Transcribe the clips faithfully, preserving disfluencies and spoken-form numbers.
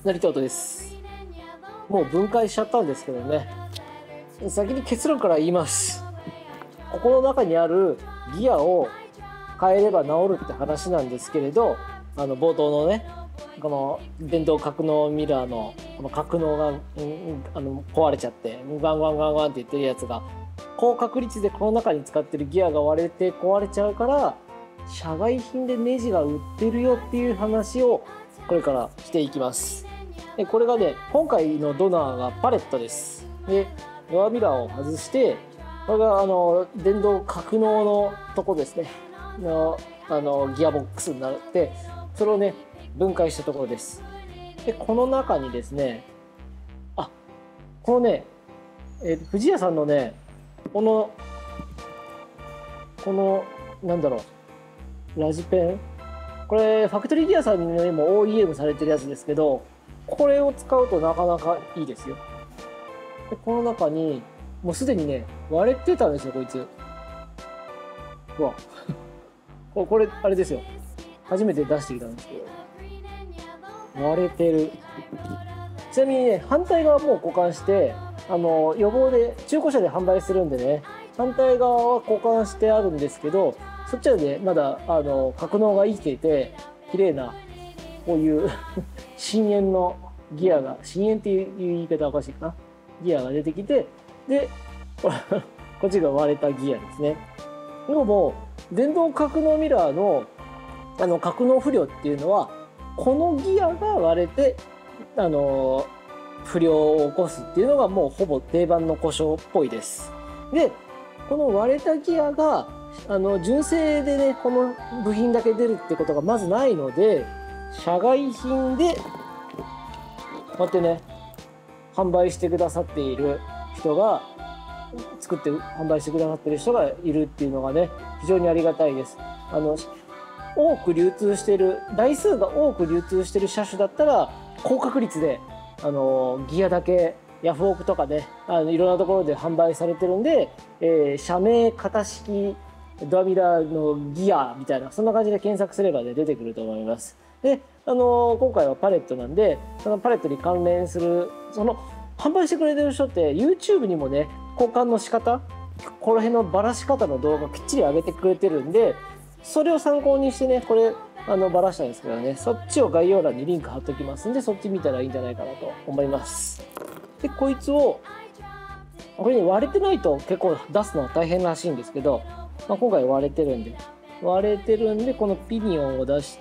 成田音です。もう分解しちゃったんですけどね、先に結論から言います。ここの中にあるギアを変えれば治るって話なんですけれど、あの冒頭のね、この電動格納ミラーのこの格納が、うん、あの壊れちゃってガンガンガンガンって言ってるやつが、高確率でこの中に使ってるギアが割れて壊れちゃうから、社外品でネジが売ってるよっていう話をこれからしていきます。でこれがね、今回のドナーがパレットです。でドアミラーを外して、これがあの電動格納のとこですねのあのギアボックスになって、それをね分解したところです。でこの中にですね、あこのね、えー、藤屋さんのね、このこのなんだろう、ラジペン、これファクトリーギアさんにも オーイーエム されてるやつですけど、これを使うとなかなかいいですよ。でこの中にもうすでにね割れてたんですよ、こいつ。うわこれあれですよ、初めて出してきたんですけど割れてる。ちなみにね、反対側も交換して、あの予防で中古車で販売するんでね、反対側は交換してあるんですけど、そっちはねまだあの格納が生きていて綺麗なこういう深淵のギアが、深淵っていう言い方はおかしいかな、ギアが出てきて、でこっちが割れたギアですね。でも電動格納ミラーのあの格納不良っていうのは、このギアが割れてあの不良を起こすっていうのがもうほぼ定番の故障っぽいです。でこの割れたギアがあの純正でね、この部品だけ出るってことがまずないので、社外品でこうやってね販売してくださっている人が、作って販売してくださってる人がいるっていうのがね、非常にありがたいです。あの多く流通している、台数が多く流通している車種だったら高確率であのギアだけヤフオクとかね、あのいろんなところで販売されてるんで、えー、社名型式ドアミラーのギアみたいな、そんな感じで検索すればね出てくると思います。であの今回はパレットなんで、そのパレットに関連するその販売してくれてる人って YouTube にもね交換の仕方、この辺のばらし方の動画きっちり上げてくれてるんで、それを参考にしてね、これあのばらしたんですけどね、そっちを概要欄にリンク貼っときますんで、そっち見たらいいんじゃないかなと思います。でこいつをこれね、割れてないと結構出すのは大変らしいんですけど、まあ、今回割れてるんで割れてるんでこのピニオンを出して、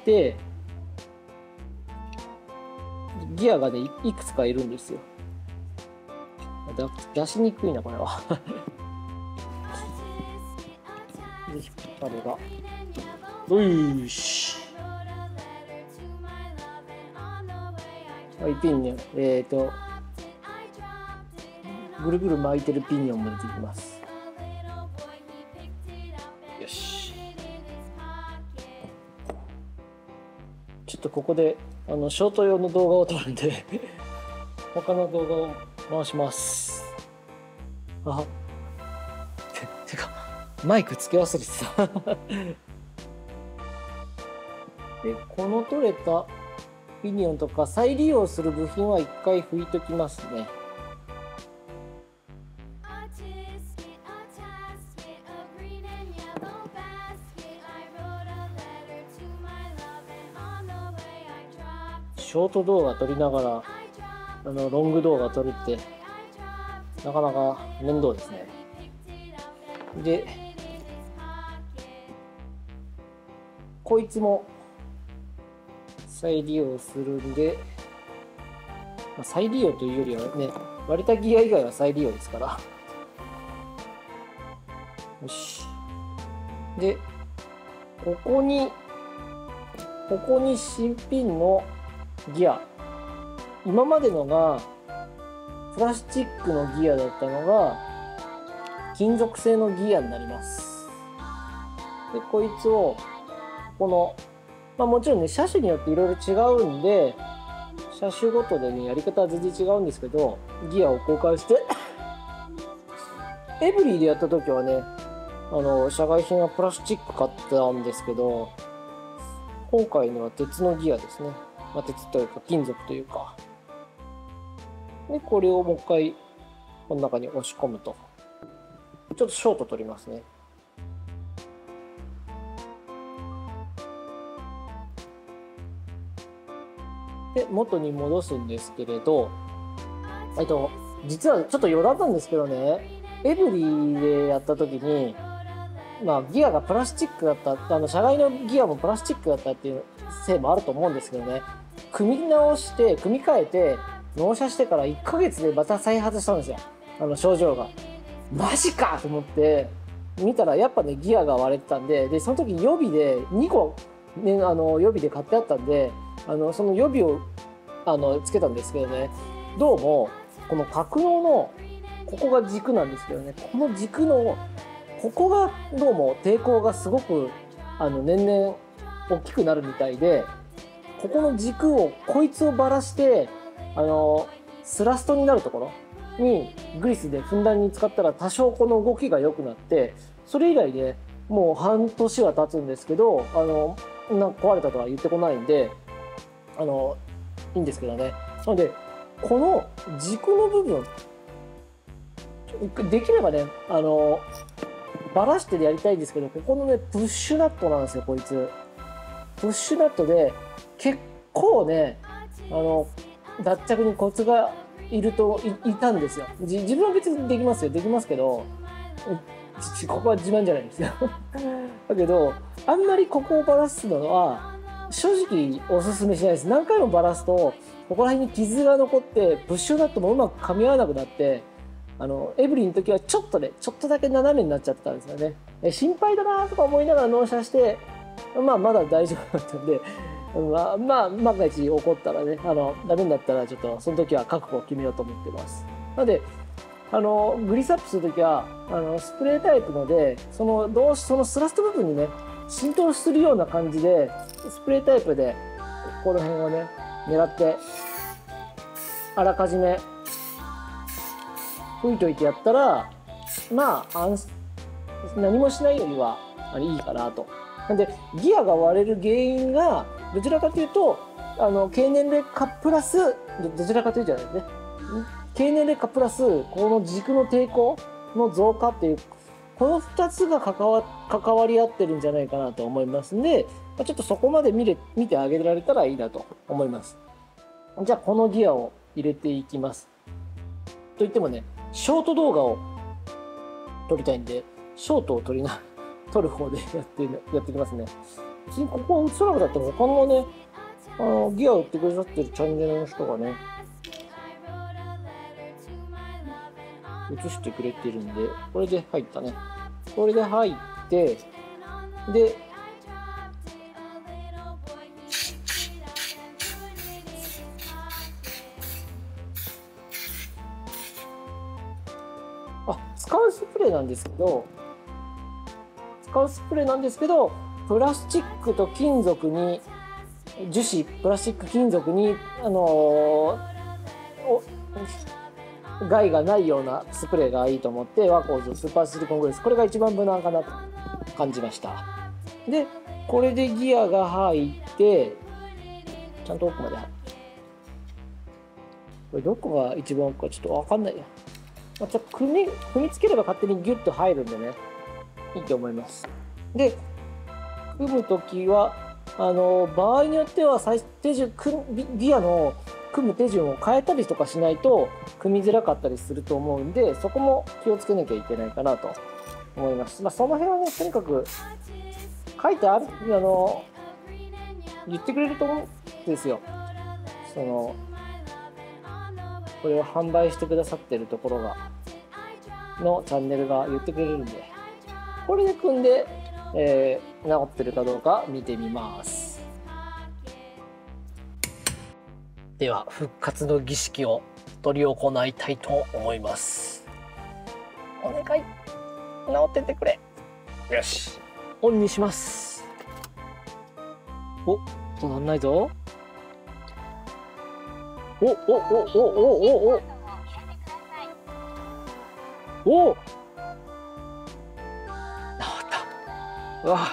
ギアがねいくつかいるんですよ。出しにくいなこれはで引っ張れば、よし、はい、ピニオン、えっとぐるぐる巻いてるピニオンも出てきます。よし、ちょっとここであのショート用の動画を撮るんで他の動画を回します。あて、てかマイクつけ忘れてたでこの取れたピニオンとか再利用する部品は一回拭いときますね。ショート動画撮りながらあのロング動画撮るってなかなか面倒ですね。でこいつも再利用するんで、まあ、再利用というよりはね、割れたギア以外は再利用ですから。よし、でここにここに新品のギア、今までのがプラスチックのギアだったのが金属製のギアになります。でこいつをこの、まあ、もちろんね車種によっていろいろ違うんで、車種ごとでねやり方は全然違うんですけど、ギアを交換してエブリィでやった時はね、あの社外品はプラスチック買ったんですけど、今回のは鉄のギアですね。まあ、鉄というか金属というか、 でこれをもう一回この中に押し込むと。ちょっとショート取りますね。で元に戻すんですけれど、えっと実はちょっと余談なんですけどね、エブリィでやった時に、まあ、ギアがプラスチックだった、あの車外のギアもプラスチックだったっていうせいもあると思うんですけどね、組み直して組み替えて納車してからいっかげつでまた再発したんですよ、あの症状が。マジかと思って見たらやっぱねギアが割れてたんで、でその時予備でにこ、ね、あの予備で買ってあったんで、あのその予備をあのつけたんですけどね、どうもこの格納のここが軸なんですけどね、この軸のここがどうも抵抗がすごくあの年々大きくなるみたいで、ここの軸をこいつをばらしてあのスラストになるところにグリスでふんだんに使ったら多少この動きが良くなって、それ以来でもう半年は経つんですけど、あのなんか壊れたとは言ってこないんで、あのいいんですけどね。なのでこの軸の部分できればね、あのバラしてやりたいんですけど、ここのねプッシュナットなんですよ、こいつ。プッシュナットで結構ね、あの脱着にコツがいると い, いたんですよ。自分は別にできますよ、できますけど、ここは自慢じゃないんですよだけどあんまりここをバラすのは正直おすすめしないです。何回もバラすとここら辺に傷が残ってプッシュナットもうまく噛み合わなくなって、あのエブリィの時はちょっとねちょっとだけ斜めになっちゃってたんですよね。え心配だなとか思いながら納車して、まあまだ大丈夫だったんで、まあまあ万が一起こったらね、あのダメになったらちょっとその時は覚悟を決めようと思ってます。なのであのグリスアップする時はあのスプレータイプので、そのどうしそのスラスト部分にね浸透するような感じでスプレータイプでこの辺をね狙ってあらかじめ吹いといてやったら、まあ何もしないよりはいいかなと。なんでギアが割れる原因がどちらかというと、あの経年劣化プラス ど, どちらかというじゃないですね経年劣化プラスこの軸の抵抗の増加っていう、このふたつが関 わ, 関わり合ってるんじゃないかなと思いますんで、ちょっとそこまで見れ見てあげられたらいいなと思います。じゃあこのギアを入れていきます。といってもね、ショート動画を撮りたいんで、ショートを撮りな撮る方でやってやってきますね。別にここ映さなくたっても他のね、あのギアを売ってくださってるチャンネルの人がね映してくれてるんで、これで入ったね。これで入ってであ使うスプレーなんですけど使うスプレーなんですけどプラスチックと金属に樹脂プラスチック金属にあのー、害がないようなスプレーがいいと思って、ワコーズスーパーシリコングレス、これが一番無難かなと感じました。でこれでギアが入ってちゃんと奥まで入って、これどこが一番奥かちょっと分かんないや、まあ、ちょっと組み組みつければ勝手にギュッと入るんでね、いいと思います。で組む時はあの場合によっては最手順ギアの組む手順を変えたりとかしないと組みづらかったりすると思うんで、そこも気をつけなきゃいけないかなと思います。まあ、その辺はねとにかく書いてあるあの言ってくれると思うんですよ。そのこれを販売してくださってるところがのチャンネルが言ってくれるんで、これで組んで、えー、治ってるかどうか見てみます。では復活の儀式を執り行いたいと思います。お願い、治っててくれ。よし、オンにします。お、止まんないぞ。おおおおおおおおお、治った。うわ、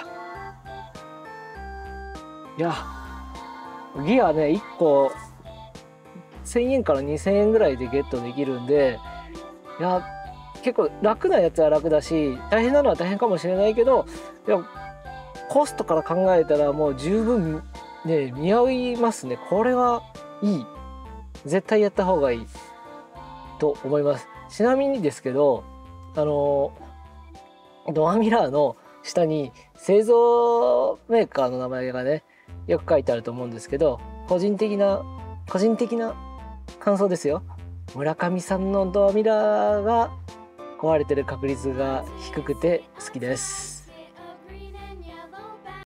いやギアねいっこせんえんからにせんえんぐらいでゲットできるんで、いや結構楽なやつは楽だし、大変なのは大変かもしれないけど、いやコストから考えたらもう十分ね見合いますね。これはいい、絶対やった方がいいと思います。ちなみにですけど、あのドアミラーの下に製造メーカーの名前がねよく書いてあると思うんですけど、個人的な個人的な感想ですよ。村上さんのドアミラーが壊れてる確率が低くて好きです。